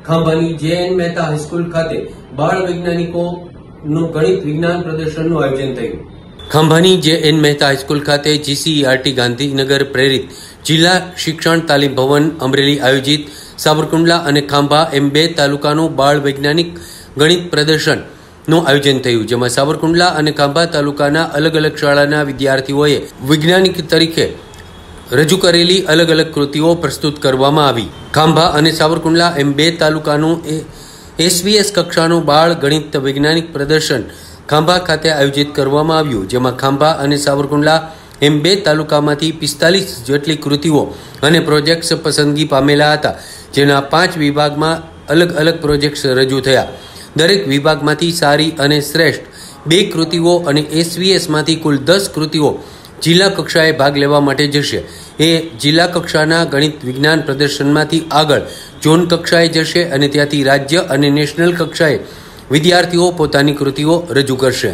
ખાંભાની JN Mehta high school ખાતે બાળ વૈજ્ઞાનિકોનું ગણિત વિજ્ઞાન પ્રદર્શનનું આયોજન થયું। ખાંભાની JN મહેતા હાઈસ્કૂલ ખાતે GCERT ગાંધીનગર પ્રેરિત જિલ્લા શિક્ષણ તાલીમ ભવન અમરેલી આયોજિત સાવરકુંડલા અને ખાંભા એમ 2 તાલુકાનું બાળ વૈજ્ઞાનિક ગણિત પ્રદર્શનનું આયોજન થયું, જેમાં સાવરકુંડલા અને ખાંભા તાલુકાના અલગ અલગ શાળાના વિદ્યાર્થીઓએ વૈજ્ઞાનિક તરીકે રજૂ કરેલી અલગ અલગ કૃતિઓ પ્રસ્તુત કરવામાં આવી। ખાંભા અને સાવરકુંડલા એમ 2 તાલુકાનું SVS કક્ષાનું બાળ ગણિત વૈજ્ઞાનિક પ્રદર્શન ખાંભા ખાતે આયોજિત કરવામાં આવ્યું, જેમાં ખાંભા અને સાવરકુંડલા એમ 2 તાલુકામાંથી 45 જેટલી કૃતિઓ અને પ્રોજેક્ટ્સ પસંદગી પામેલા હતા, જેના 5 વિભાગમાં અલગ અલગ પ્રોજેક્ટ્સ રજૂ થયા। દરેક વિભાગમાંથી સારી અને શ્રેષ્ઠ 2 કૃતિઓ અને SVSમાંથી કુલ 10 કૃતિઓ જિલ્લા કક્ષાએ ભાગ લેવા માટે જશે। એ જિલ્લા કક્ષાના ગણિત વિજ્ઞાન પ્રદર્શનમાંથી આગળ ઝોન કક્ષાએ જશે અને ત્યાંથી રાજ્ય અને નેશનલ કક્ષાએ વિદ્યાર્થીઓ પોતાની કૃતિઓ રજૂ કરશે।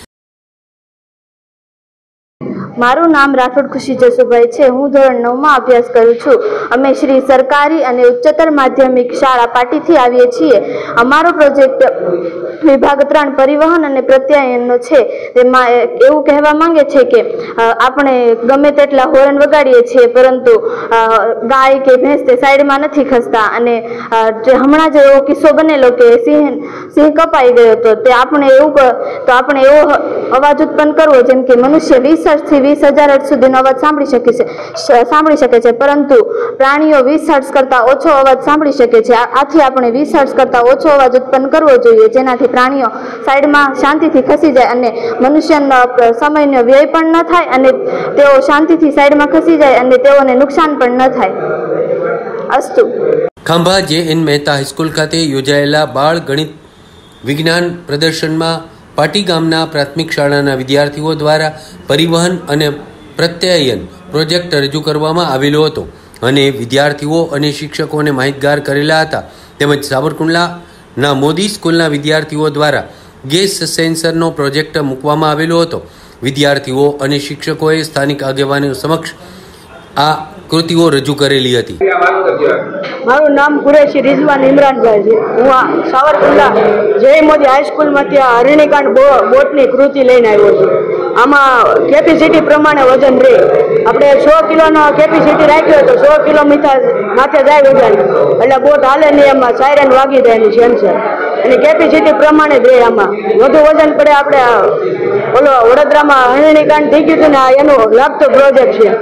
મારું નામ રાઠોડ ખુશી જસુભાઈ છે। હું ધોરણ 9 માં અભ્યાસ કરું છું। અમે શ્રી સરકારી અને ઉચ્ચતર માધ્યમિક શાળા પાટીથી આવીએ છીએ। અમારો પ્રોજેક્ટ વિભાગ 3 પરિવહન અને પ્રત્યાયનનો છે। તેમાં એવું કહેવા માંગે છે કે આપણે ગમે તેટલા હોર્ન વગાડીએ છીએ, પરંતુ ગાય કે ભેંસ તે સાઈડમાં નથી ખસતા, અને હમણાં જ એવો કિસ્સો બનેલો કે સિંહ કપાઈ ગયો હતો। તે આપણે એવો અવાજ ઉત્પન્ન કરવો જેમ કે મનુષ્ય 20 હર્ટ્ઝથી 20,000 હર્ટ્ઝ સુધીનો અવાજ સાંભળી શકે છે, પરંતુ પ્રાણીઓ 20 હર્ટ્ઝ કરતાં ઓછો અવાજ સાંભળી શકે છે। આથી આપણે 20 હર્ટ્ઝ કરતાં ઓછો અવાજ ઉત્પન્ન કરવો જોઈએ, જેનાથી પ્રાણીઓ સાઈડમાં શાંતિથી ખસી જાય અને મનુષ્યનો સમયનો વ્યય પણ ન થાય અને તેઓ શાંતિથી સાઈડમાં ખસી જાય અને તેઓને નુકસાન પણ ન થાય। અસ્તુ। ખાંભા JN મહેતા હાઈસ્કૂલ ખાતે યોજાયેલા બાળ ગણિત વિજ્ઞાન પ્રદર્શનમાં પાટી ગામના પ્રાથમિક શાળાના વિદ્યાર્થીઓ દ્વારા પરિવહન અને પ્રત્યાયન પ્રોજેક્ટ રજૂ કરવામાં આવેલો હતો અને વિદ્યાર્થીઓ અને શિક્ષકોને માહિતગાર કરેલા હતા। તેમજ સાવરકુંડલાના મોદી સ્કૂલના વિદ્યાર્થીઓ દ્વારા ગેસ સેન્સરનો પ્રોજેક્ટ મૂકવામાં આવેલો હતો। વિદ્યાર્થીઓ અને શિક્ષકોએ સ્થાનિક આગેવાનો સમક્ષ આ કૃતિઓ રજૂ કરેલી હતી। મારું નામ કુરેશી રિઝવાન ઇમરાનભાઈ છે। હું આ સાવરકુંડલા જય મોદી હાઈસ્કૂલમાંથી આ હરણીકાંડ બોટની કૃતિ લઈને આવ્યો છું। આમાં કેપેસિટી પ્રમાણે વજન રહે। આપણે 100 કિલોનો કેપેસિટી રાખ્યો તો 100 કિલો માથે જાય વજન, એટલે બોટ હાલે નહીં, એમાં સાયરન વાગી જાય એની સેન્સર, અને કેપેસિટી પ્રમાણે જ રહે। આમાં વધુ વજન પડે આપણે ઓલો વડોદરામાં હરણીકાંડ થઈ ગયું હતું ને, એનો લાગતો પ્રોજેક્ટ છે।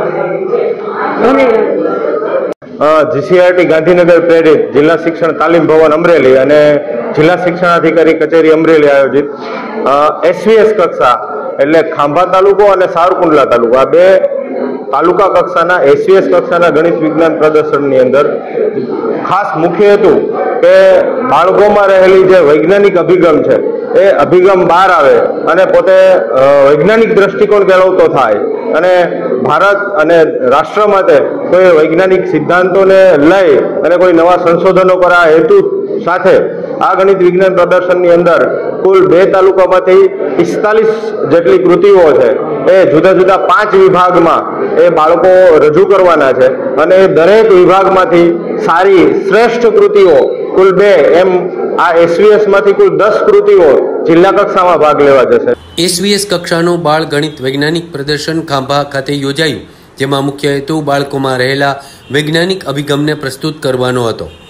GCERT ગાંધીનગર પ્રેરિત જિલ્લા શિક્ષણ તાલીમ ભવન અમરેલી અને જિલ્લા શિક્ષણાધિકારી કચેરી અમરેલી આયોજિત SVS કક્ષા એટલે ખાંભા તાલુકો અને સાવરકુંડલા તાલુકો, આ 2 તાલુકા કક્ષાના SVS કક્ષાના ગણિત વિજ્ઞાન પ્રદર્શનની અંદર ખાસ મુખ્ય હેતુ કે બાળકોમાં રહેલી જે વૈજ્ઞાનિક અભિગમ છે એ અભિગમ બહાર આવે અને પોતે વૈજ્ઞાનિક દ્રષ્ટિકોણ કેળવતો થાય અને ભારત અને રાષ્ટ્ર માટે કોઈ વૈજ્ઞાનિક સિદ્ધાંતોને લઈ અને કોઈ નવા સંશોધનો કરવા હેતુ સાથે આ ગણિત વિજ્ઞાન પ્રદર્શનની અંદર કુલ 2 તાલુકામાંથી 45 જેટલી કૃતિઓ છે એ જુદા જુદા 5 વિભાગમાં એ બાળકો રજૂ કરવાના છે, અને દરેક વિભાગમાંથી સારી શ્રેષ્ઠ કૃતિઓ કુલ 2 એમ આ SVS માંથી કુલ 10 કૃતિઓ જિલ્લા કક્ષામાં ભાગ લેવા જશે। SVS કક્ષાનું બાળ ગણિત વૈજ્ઞાનિક પ્રદર્શન ખાંભા ખાતે યોજાયું, જેમાં મુખ્ય હેતુ બાળકોમાં રહેલા વૈજ્ઞાનિક અભિગમને પ્રસ્તુત કરવાનો હતો।